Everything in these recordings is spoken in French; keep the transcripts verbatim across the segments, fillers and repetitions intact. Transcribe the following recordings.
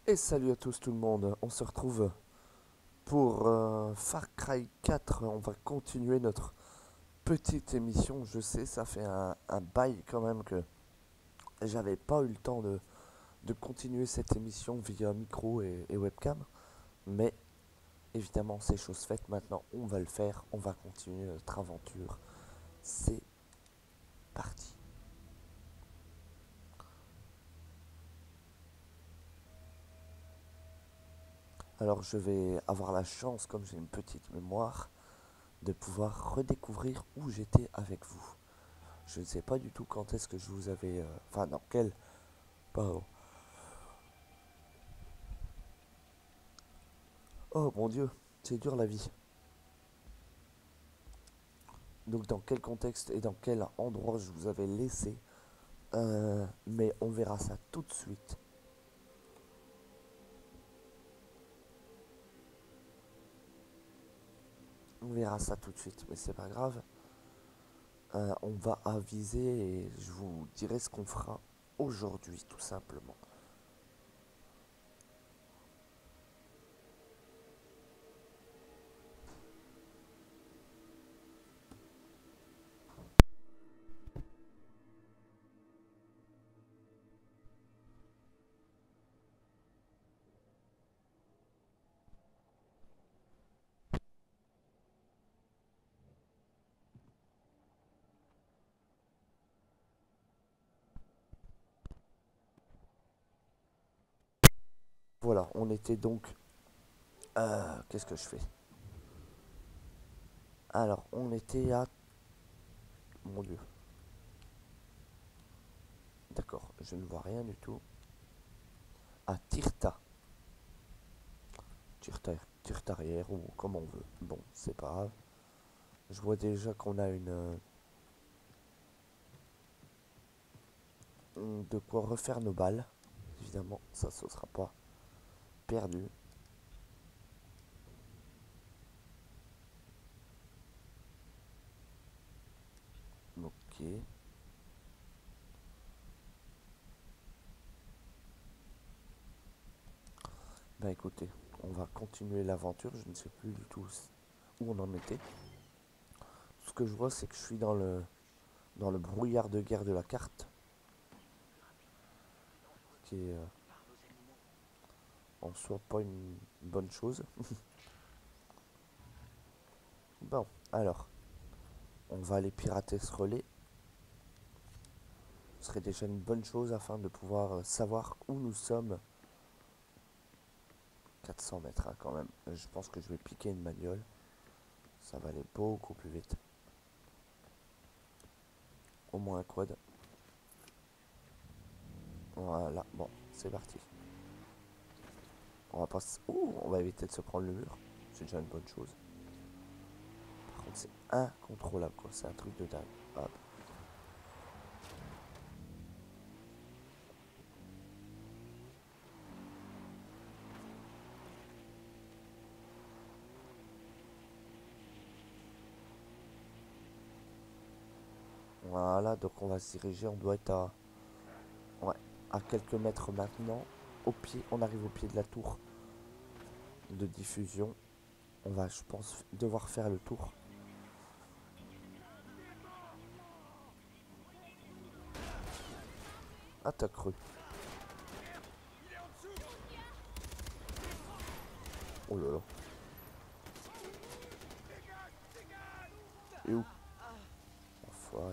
Et salut à tous tout le monde, on se retrouve pour euh, Far Cry quatre. On va continuer notre petite émission. Je sais, ça fait un, un bail quand même que j'avais pas eu le temps de, de continuer cette émission via micro et, et webcam. Mais évidemment, c'est chose faite maintenant, on va le faire, on va continuer notre aventure. C'est parti. Alors je vais avoir la chance, comme j'ai une petite mémoire, de pouvoir redécouvrir où j'étais avec vous. Je ne sais pas du tout quand est-ce que je vous avais... euh, Enfin, dans quel... Pardon. Oh mon Dieu, c'est dur la vie. Donc dans quel contexte et dans quel endroit je vous avais laissé. Euh, mais on verra ça tout de suite. On verra ça tout de suite, mais c'est pas grave. Euh, on va aviser et je vous dirai ce qu'on fera aujourd'hui, tout simplement. Voilà, on était donc... Euh, Qu'est-ce que je fais? Alors, on était à... Mon Dieu. D'accord, je ne vois rien du tout. À Tirta. Tirta, Tirta arrière ou comme on veut. Bon, c'est pas grave. Je vois déjà qu'on a une... euh, de quoi refaire nos balles. Évidemment, ça, ce sera pas perdu. Ok. Bah écoutez, on va continuer l'aventure. Je ne sais plus du tout où on en était. Tout ce que je vois, c'est que je suis dans le, dans le brouillard de guerre de la carte. Ce qui est euh, en soi pas une bonne chose. Bon, alors, on va aller pirater ce relais. Ce serait déjà une bonne chose afin de pouvoir euh, savoir où nous sommes. quatre cents mètres hein, quand même. Je pense que je vais piquer une bagnole. Ça va aller beaucoup plus vite. Au moins un quad. Voilà, bon, c'est parti. On va pas... Ouh, on va éviter de se prendre le mur. C'est déjà une bonne chose. Par contre, c'est incontrôlable, quoi. C'est un truc de dingue. Hop. Voilà, donc on va se diriger. On doit être à... Ouais, à quelques mètres maintenant. Au pied, on arrive au pied de la tour de diffusion. On va, je pense, devoir faire le tour. Ah, t'as cru. Oh là là. Et où? Enfoiré.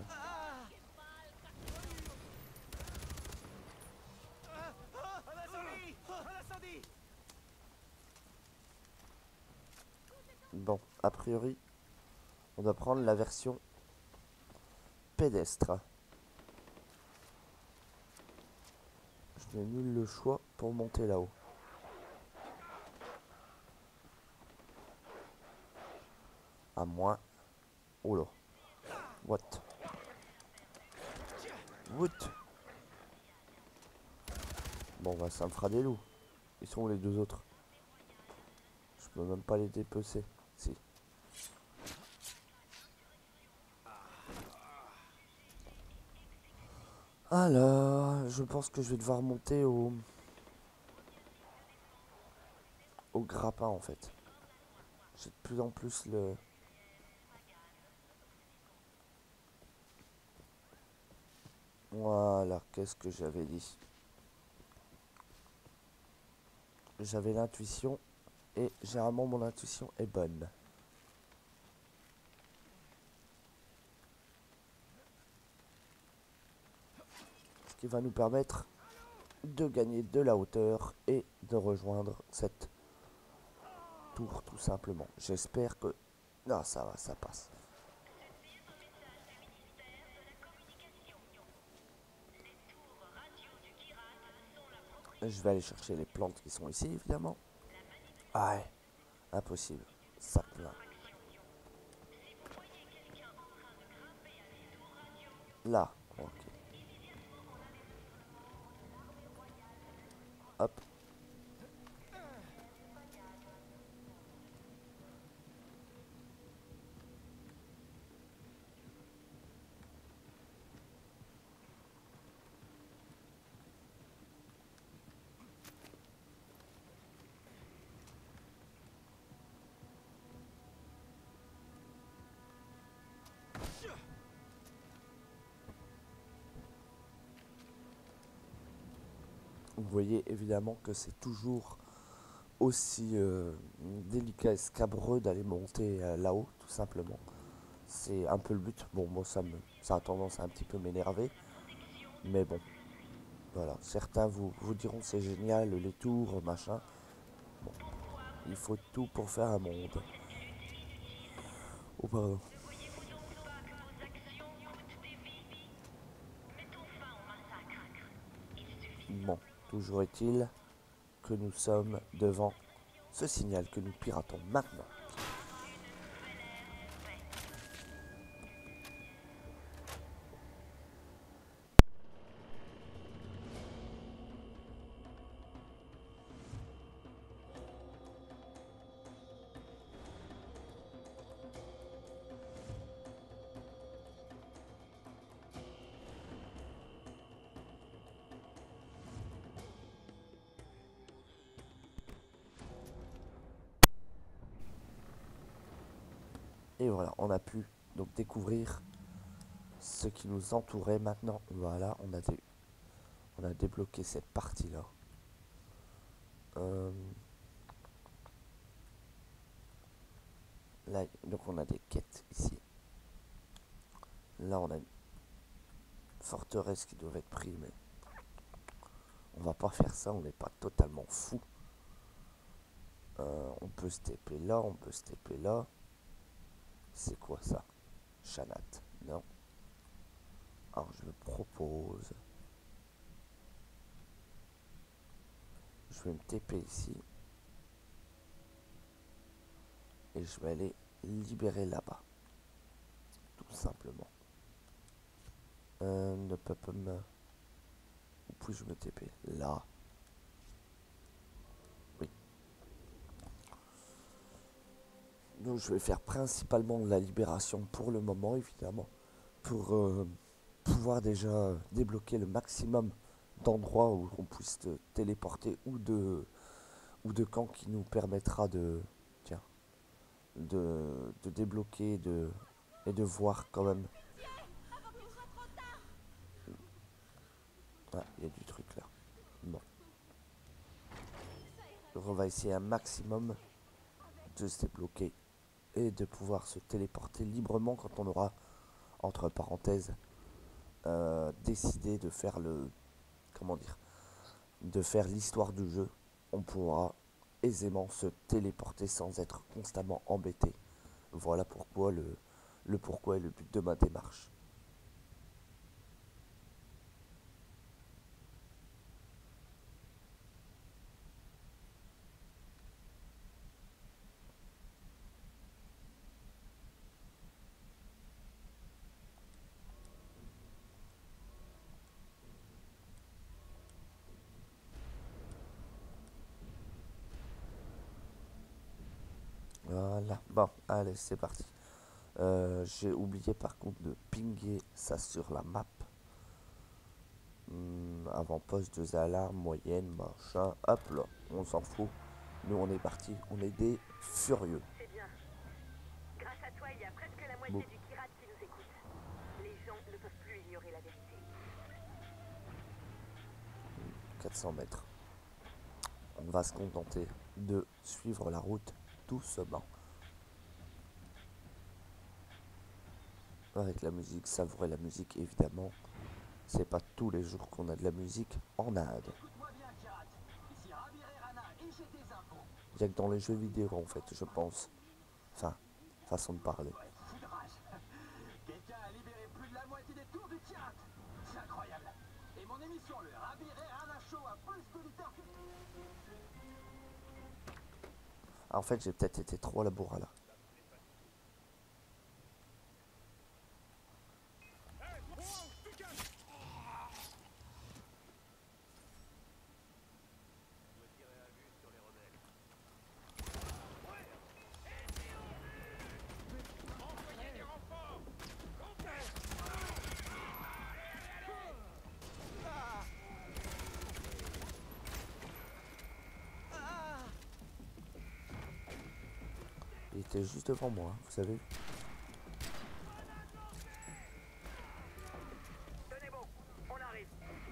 Bon, a priori, on doit prendre la version pédestre. Je n'ai nul le choix pour monter là-haut. À moins... Oh là. What? What? Bon, bah ça me fera des loups. Ils sont où les deux autres? Je peux même pas les dépecer. Si. Alors, je pense que je vais devoir monter au... au grappin en fait. J'ai de plus en plus le... Voilà, qu'est-ce que j'avais dit? J'avais l'intuition et généralement mon intuition est bonne. Ce qui va nous permettre de gagner de la hauteur et de rejoindre cette tour tout simplement. J'espère que... Ah, ça va, ça passe. Je vais aller chercher les plantes qui sont ici, évidemment. Ah ouais, impossible. Ça plaint. Là, ok. Hop. Vous voyez évidemment que c'est toujours aussi euh, délicat et scabreux d'aller monter euh, là-haut, tout simplement. C'est un peu le but. Bon, moi, ça, me, ça a tendance à un petit peu m'énerver. Mais bon, voilà. Certains vous, vous diront c'est génial, les tours, machin. Bon, il faut tout pour faire un monde. Oh, pardon. Bon, toujours est-il que nous sommes devant ce signal que nous piratons maintenant. Et voilà, on a pu donc découvrir ce qui nous entourait maintenant. Voilà, on a, dé on a débloqué cette partie-là. Euh, là, donc on a des quêtes ici. Là, on a une forteresse qui doit être prise, mais on va pas faire ça, on n'est pas totalement fou. Euh, on peut se taper là, on peut se taper là. C'est quoi ça? Chanat, non. Alors je me propose... Je vais me taper ici. Et je vais aller libérer là-bas. Tout simplement. Euh, ne peut pas me... Où puis-je me taper? Là. Oui. Donc je vais faire principalement la libération pour le moment, évidemment. Pour euh, pouvoir déjà débloquer le maximum d'endroits où on puisse te téléporter ou de, ou de camps qui nous permettra de... Tiens. De, de débloquer de, et de voir quand même. Ah, il y a du truc là. Bon. Donc on va essayer un maximum de se débloquer et de pouvoir se téléporter librement quand on aura, entre parenthèses, euh, décidé de faire le... Comment dire? De faire l'histoire du jeu. On pourra aisément se téléporter sans être constamment embêté. Voilà pourquoi le, le pourquoi et le but de ma démarche. Voilà, bon, allez, c'est parti. Euh, J'ai oublié par contre de pinguer ça sur la map. Hum, avant-poste, deux alarmes, moyenne, machin. Hop là, on s'en fout. Nous on est parti, on est des furieux. C'est bien. Grâce à toi, il y a presque la moitié Bon. du Kirat qui nous écoute. Les gens ne peuvent plus ignorer la vérité. quatre cents mètres. On va se contenter de suivre la route doucement. Avec la musique, savourer la musique évidemment. C'est pas tous les jours qu'on a de la musique en Inde. Écoute-moi bien, Kirat. Ici Rabir et Rana, et j'ai des infos. Il y a que dans les jeux vidéo en fait, je pense. Enfin, façon de parler. Ouais, foudrage. Quelqu'un a libéré plus de la moitié des tours du Kirat. C'est incroyable. Et mon émission, le Rabir et Rana Show, a plus d'auditeurs que... Ah, en fait, j'ai peut-être été trop à la bourre là. Il était juste devant moi, vous savez. Tenez bon, on arrive.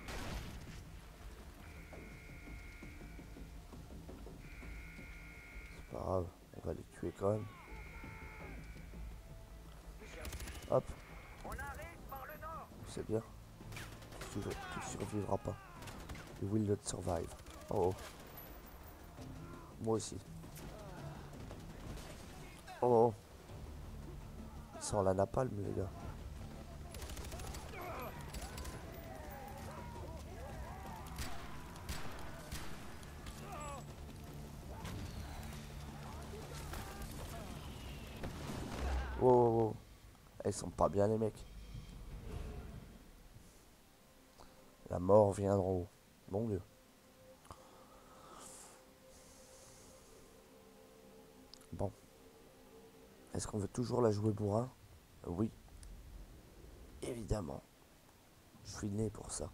C'est pas grave, on va les tuer quand même. Hop, On arrive par le nord. c'est bien. Tu, tu survivras pas. You will not survive. Oh oh. Moi aussi. Oh oh. Il sent la napalm les gars. Oh oh oh. Ils sont pas bien les mecs. La mort vient d'en haut. Mon Dieu. Bon. Est-ce qu'on veut toujours la jouer bourrin? Oui. Évidemment. Je suis né pour ça.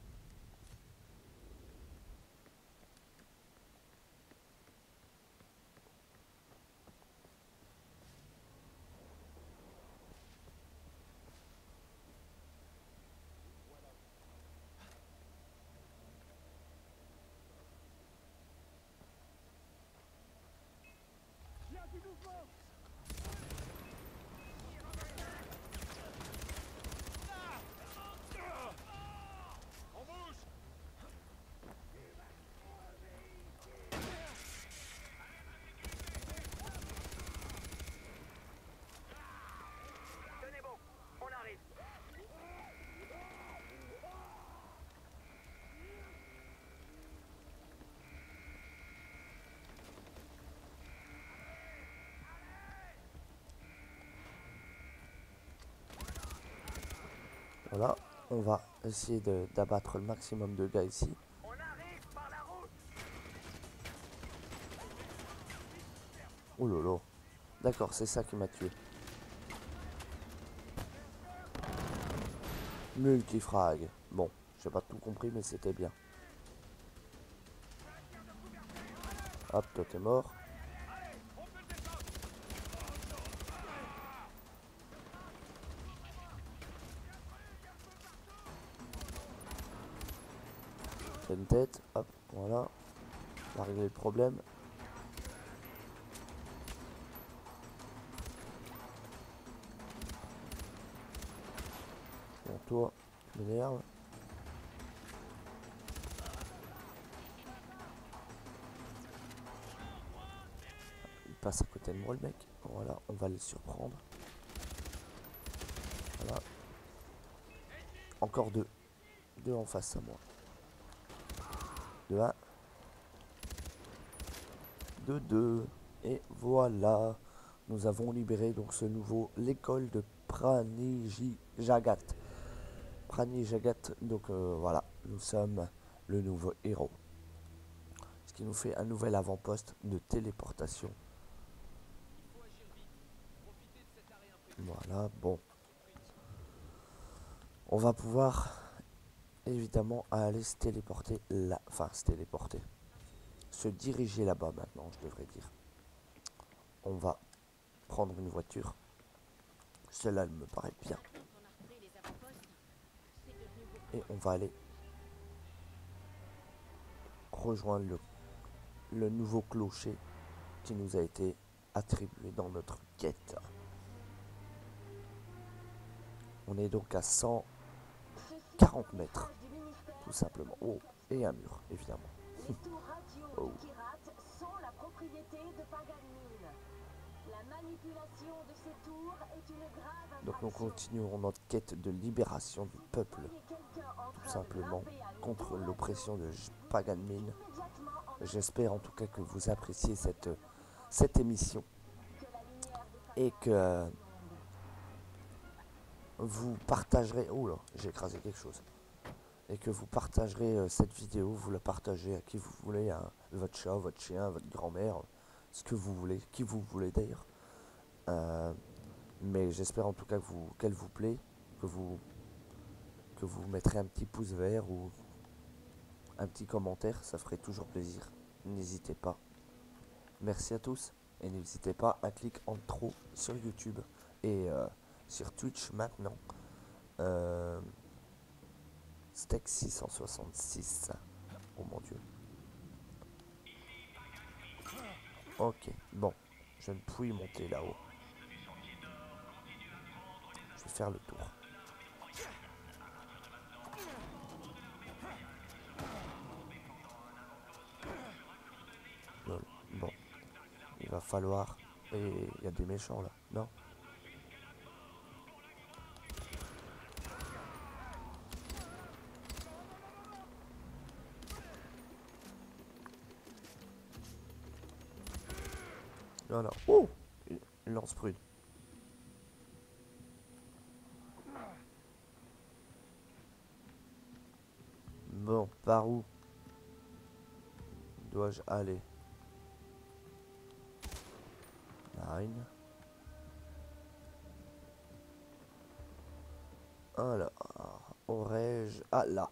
Tenez bon, on arrive. Voilà. On va essayer de- d'abattre le maximum de gars ici. On arrive par la route. Oh lolo. D'accord, c'est ça qui m'a tué. Multifrag. Bon, j'ai pas tout compris, mais c'était bien. Hop, toi t'es mort. T'as une tête. Hop, voilà. On va régler le problème. Bon, toi, tu m'énerves. Il passe à côté de moi, le mec. Voilà, on va le surprendre. Voilà. Encore deux. Deux en face à moi. De un. De deux. Et voilà. Nous avons libéré donc ce nouveau, l'école de Praniji Jagat. Prani Jagat, donc euh, voilà, nous sommes le nouveau héros. Ce qui nous fait un nouvel avant-poste de téléportation. Voilà, bon. On va pouvoir évidemment aller se téléporter là. Enfin, se téléporter. se diriger là-bas maintenant, je devrais dire. On va prendre une voiture. Celle-là, elle me paraît bien. Et on va aller rejoindre le, le nouveau clocher qui nous a été attribué dans notre quête. On est donc à cent quarante mètres, tout simplement. Oh, et un mur, évidemment. Les tours radio Oh. de Kirat sont la propriété de Paganmine. La manipulation de ces tours est une grave Donc nous infraction. continuerons notre quête de libération du peuple, Voyez quelqu'un en tout train de simplement, grimper à une contre tour l'oppression radio, de J- Paganmine. immédiatement en J'espère en tout cas que vous appréciez cette, cette émission que la lumière des et que vous partagerez... Oh là, j'ai écrasé quelque chose. Et que vous partagerez euh, cette vidéo, vous la partagez à qui vous voulez, à votre chat, votre chien, votre grand-mère, ce que vous voulez, qui vous voulez d'ailleurs. Euh, mais j'espère en tout cas que vous, qu'elle vous plaît, que vous, que vous mettrez un petit pouce vert ou un petit commentaire, ça ferait toujours plaisir. N'hésitez pas. Merci à tous et n'hésitez pas à cliquer en trop sur YouTube et euh, sur Twitch maintenant. Euh, Steak six cent soixante-six. Oh mon dieu. Ok, bon. Je ne puis monter là-haut. Je vais faire le tour. Lol. Bon. Il va falloir... Et il y a des méchants là, non? Voilà. Oh, une lance-prude. Bon, par où dois-je aller? Nine. Alors, aurais-je... Ah, là.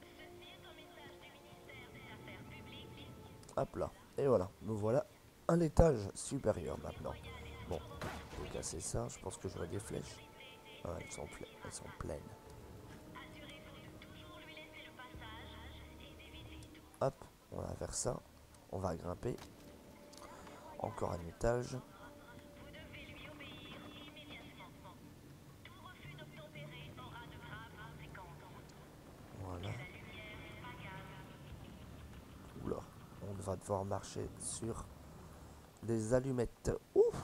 Hop là. Et voilà. Nous voilà à l'étage supérieur maintenant. Bon, je vais casser ça. Je pense que j'aurai des flèches. Ah, elles sont, ple- elles sont pleines. Hop, on va faire ça. On va grimper. Encore un étage. Voilà. Oula, on va devoir marcher sur des allumettes. Ouf!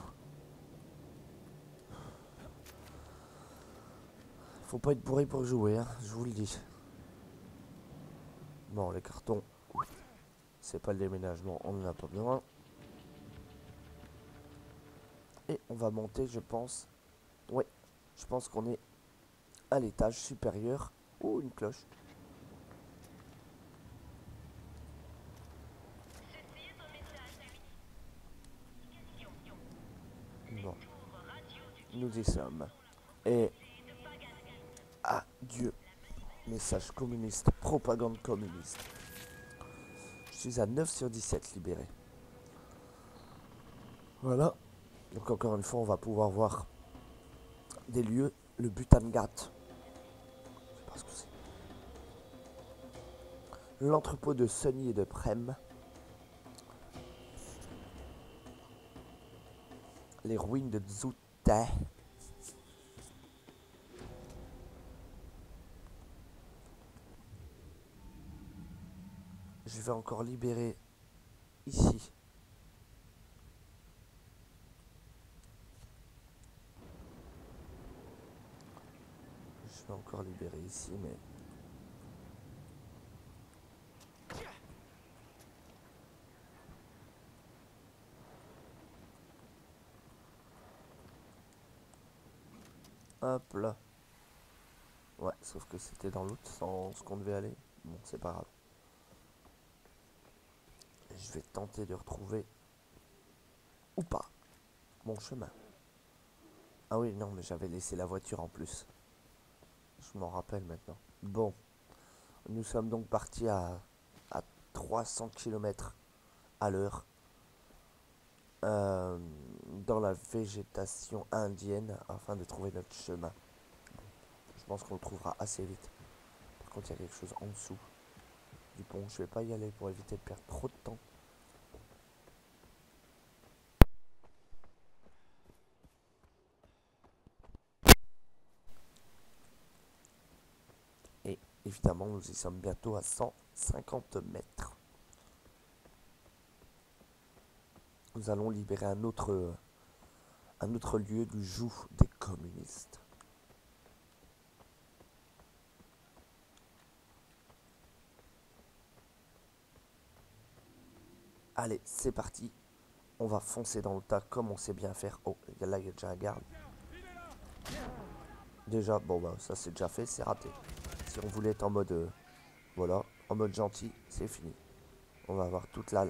Faut pas être bourré pour jouer, hein, je vous le dis. Bon, les cartons, c'est pas le déménagement, on n'en a pas besoin. Et on va monter, je pense. Oui, je pense qu'on est à l'étage supérieur. Oh, une cloche. Bon, nous y sommes. Et adieu. Message communiste, propagande communiste. Je suis à neuf sur dix-sept libérés. Voilà. Donc encore une fois, on va pouvoir voir des lieux. Le Butangat. Je sais pas ce que c'est. L'entrepôt de Sunny et de Prem. Les ruines de Zouta. Je vais encore libérer ici. Je vais encore libérer ici, mais... Hop là. Ouais, sauf que c'était dans l'autre sens qu'on devait aller. Bon, c'est pas grave. Je vais tenter de retrouver... Ou pas. Mon chemin. Ah oui, non, mais j'avais laissé la voiture en plus. Je m'en rappelle maintenant. Bon. Nous sommes donc partis à, à trois cents kilomètres à l'heure euh, dans la végétation indienne afin de trouver notre chemin. Je pense qu'on le trouvera assez vite. Par contre, il y a quelque chose en dessous du pont. Je vais pas y aller pour éviter de perdre trop de temps. Et évidemment, nous y sommes bientôt à cent cinquante mètres. Nous allons libérer un autre, un autre lieu du joug des communistes. Allez, c'est parti. On va foncer dans le tas comme on sait bien faire. Oh, là, il y a déjà un garde. Déjà, bon, bah, ça c'est déjà fait, c'est raté. Si on voulait être en mode, euh, voilà, en mode gentil, c'est fini. On va avoir toute la...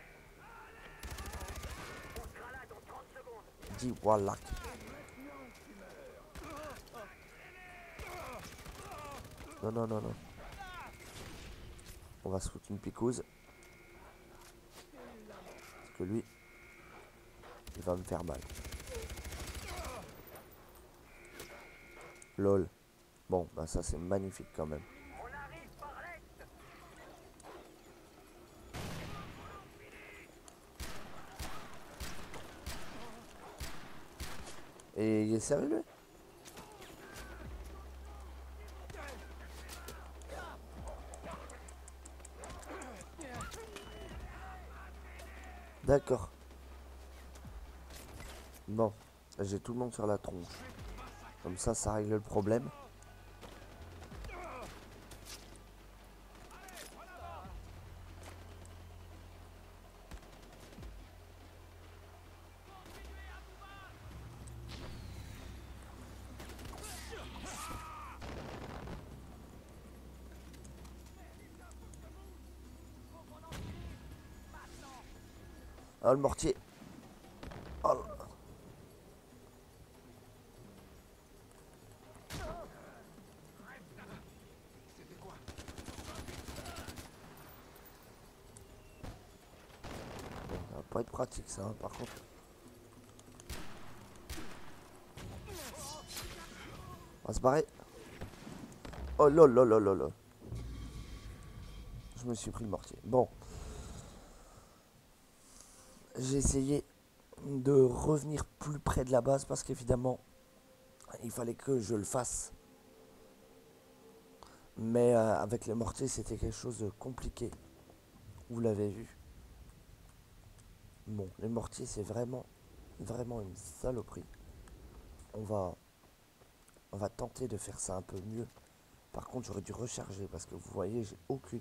Dis voilà. Non, non, non, non. On va se foutre une picouse. Parce que lui, il va me faire mal. Lol. Bon, bah ça c'est magnifique quand même. Et il est sérieux lui? D'accord. Bon, j'ai tout le monde sur la tronche. Comme ça, ça règle le problème. Oh le mortier. Oh le... Bon, ça va pas être pratique ça, hein, par contre. On va se barrer. Oh là là là là là. Je me suis pris le mortier. Bon. J'ai essayé de revenir plus près de la base parce qu'évidemment, il fallait que je le fasse. Mais euh, avec les mortiers, c'était quelque chose de compliqué. Vous l'avez vu. Bon, les mortiers, c'est vraiment, vraiment une saloperie. On va, on va tenter de faire ça un peu mieux. Par contre, j'aurais dû recharger parce que vous voyez, j'ai aucune.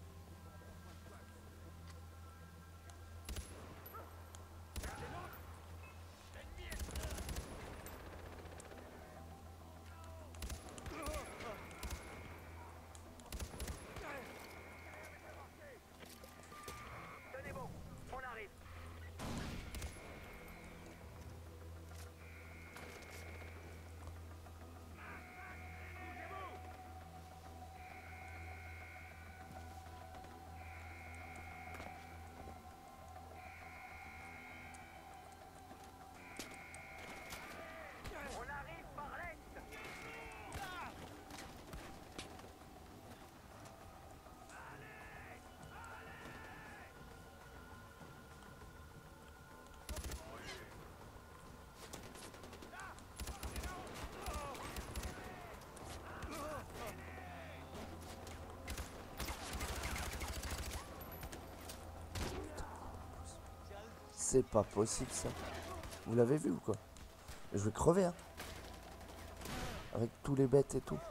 C'est pas possible ça. Vous l'avez vu ou quoi? Je vais crever hein. Avec tous les bêtes et tout.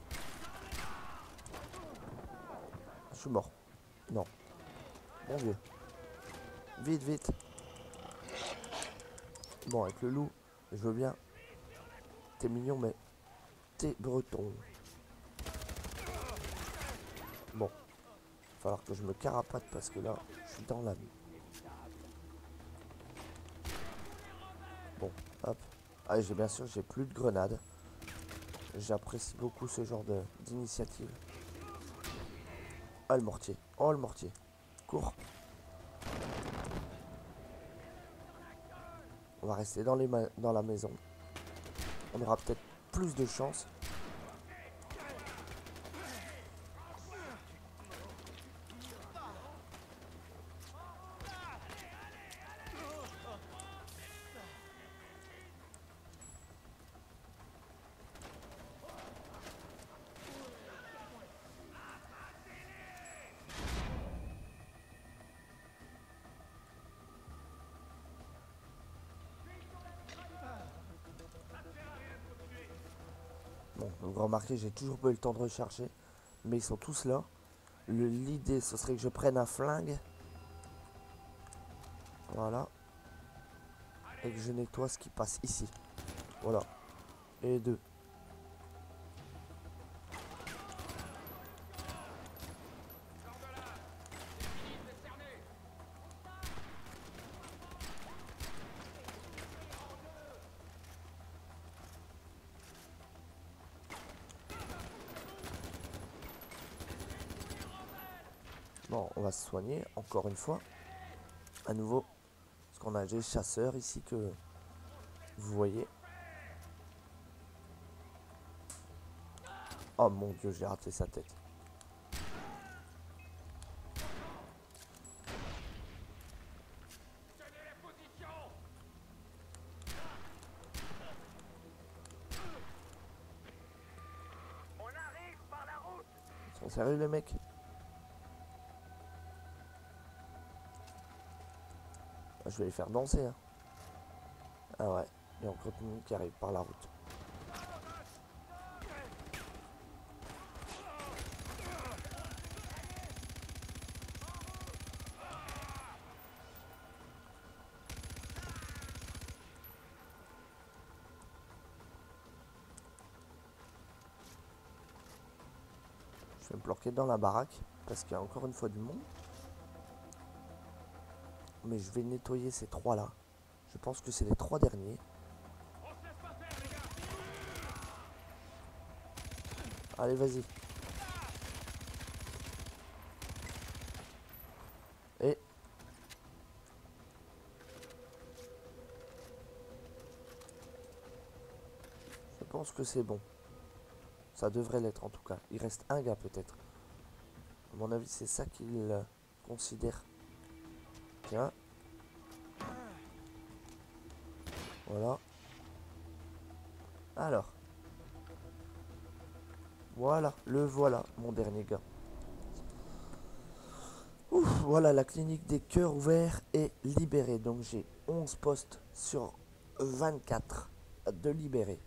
Je suis mort. Non. Mon Dieu. Vite, vite. Bon, avec le loup, je veux bien. T'es mignon, mais t'es breton. Bon. Il va falloir que je me carapate parce que là, je suis dans la vie. Bon, hop. Ah, j'ai bien sûr, j'ai plus de grenades. J'apprécie beaucoup ce genre de d'initiative. Ah, le mortier. Oh, le mortier. Cours. On va rester dans, les ma dans la maison. On aura peut-être plus de chance. Bon, vous remarquez, j'ai toujours pas eu le temps de recharger. Mais ils sont tous là. L'idée, ce serait que je prenne un flingue. Voilà. Et que je nettoie ce qui passe ici. Voilà. Et deux. Bon, on va se soigner encore une fois. À nouveau. Parce qu'on a des chasseurs ici que vous voyez. Oh mon dieu, j'ai raté sa tête. On arrive par la route. Ils sont sérieux les mecs? Je vais les faire danser. Hein. Ah ouais, il y a encore tout le monde qui arrive par la route. Je vais me planquer dans la baraque parce qu'il y a encore une fois du monde. Mais je vais nettoyer ces trois là. Je pense que c'est les trois derniers. Allez, vas-y. Et je pense que c'est bon. Ça devrait l'être en tout cas. Il reste un gars peut-être. À mon avis, c'est ça qu'il euh, considère. Tiens. Voilà. Alors. Voilà, le voilà, mon dernier gars. Ouf, voilà, la clinique des cœurs ouverts est libérée. Donc j'ai onze postes sur vingt-quatre de libérés.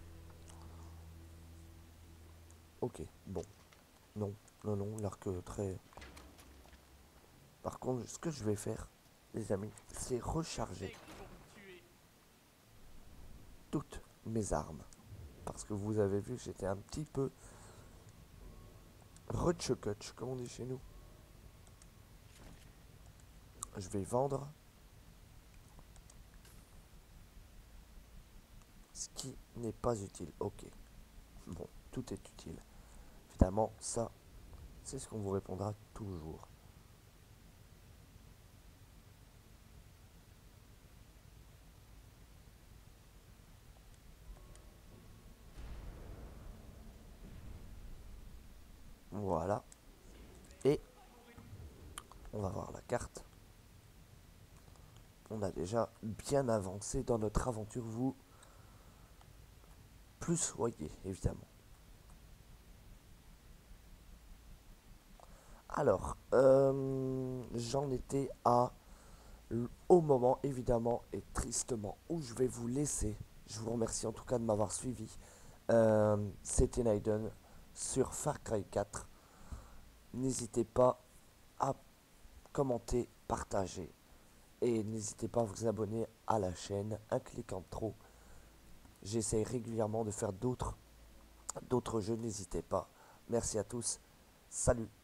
Ok, bon. Non, non, non, l'arc très... Par contre, ce que je vais faire, les amis, c'est recharger toutes mes armes. Parce que vous avez vu, j'étais un petit peu rutschekutsch, comme on dit chez nous. Je vais vendre ce qui n'est pas utile. Ok. Bon, tout est utile. Évidemment, ça, c'est ce qu'on vous répondra toujours. Voilà. Et on va voir la carte. On a déjà bien avancé dans notre aventure. Vous plus voyez, évidemment. Alors, euh, j'en étais à au moment, évidemment, et tristement, où je vais vous laisser. Je vous remercie en tout cas de m'avoir suivi. Euh, C'était Naiden sur Far Cry quatre. N'hésitez pas à commenter, partager. Et n'hésitez pas à vous abonner à la chaîne. Un clic en trop. J'essaie régulièrement de faire d'autres d'autres jeux. N'hésitez pas. Merci à tous. Salut.